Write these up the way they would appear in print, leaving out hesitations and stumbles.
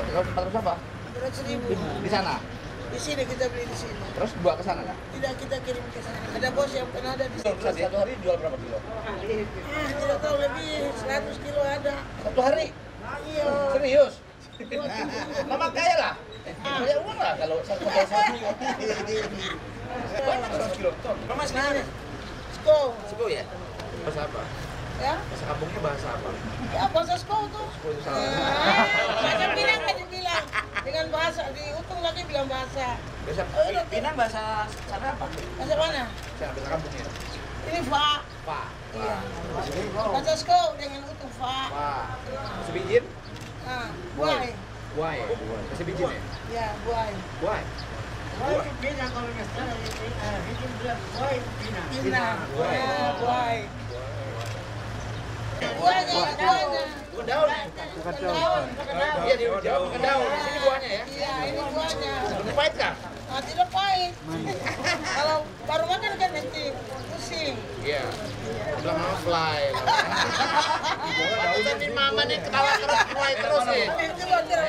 Kalau 400 apa? 400.000. Di sana. Di sini kita beli di sini. Terus bawa ke sana nggak? Tidak, kita kirim ke sana. Ada bos yang pernah ada di sini. Satu hari jual berapa kilo? Tidak tahu, lebih 100 kilo ada. Satu hari? Iya. Serius? Mama kaya lah. Banyak uang lah kalau satu kilo. Banyak 100 kilo. Mama sekarang Sko. Siko ya? Bahasa apa? Ya? Bahasa kampungnya bahasa apa? Ya, bahasa Sko tuh. Siko itu salah. Bahasa Pinang kan dibilang. Dengan bahasa, di Utung lagi bilang bahasa. Bahasa Pinang bahasa sana apa? Bahasa mana? Sana bahasa kampungnya. Ini Fa. Pak. Iya. Bahasa Sko dengan Utung Fa. Pak. Bahasa Bijin? Ah, Buai. Buai. Bahasa Bijin ya? Ya, Buai. Buai. Pinang. Buai. Ya, Buai. Buahnya. Daun. Daun. Iya di Jawa makan daun. Di sini buahnya ya? Iya, ini buahnya. Lebih pahit kah? Ah, tidak pahit. Kalau baru makan kan nanti pusing. Iya. Udah mau fly. Pantesan nih mama nih ketawa terus fly terus nih. Itu wajar.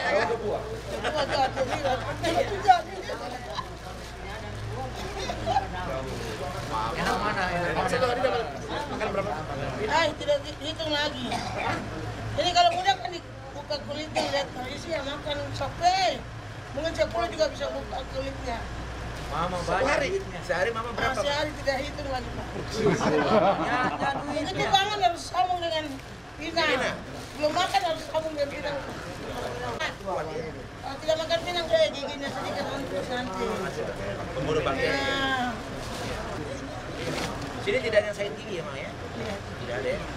Enak mana? Mama satu hari dapat makan berapa? Tidak hitung lagi. Ini kalau mudah kan dibuka kulitnya, lihat isi ya makan sampai mungkin 10 juga bisa buka kulitnya. Mama banyak. Sehari mama berapa? Sehari tidak hitung lagi, Pak. Itu bangun harus sambung dengan pinang. Belum makan harus sambung dengan pinang. Kalau tidak makan pinang, giginya sedikit nanti. Pembunuh bakteri. Ya. Sini tidak ada yang sakit gigi ya, Ma ya? Iya. Tidak ada ya?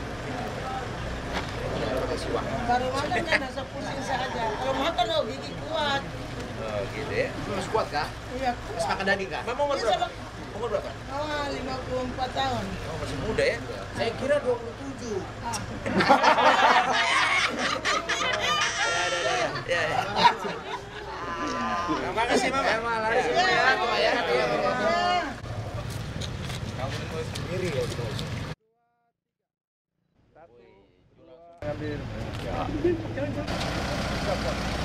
Baru makan kan rasa pusing saja. Kalau makan gigi kuat. Oh gitu ya. Masih kuat kah? Iya, Masih makan daging kah? Mama umur Iya, berapa? sama. Umur berapa? 54 tahun. Oh masih muda ya? Saya kira 27. Ya. Terima kasih Mama. Terima kasih ya. Kamu sendiri ya. Ambil. Ya.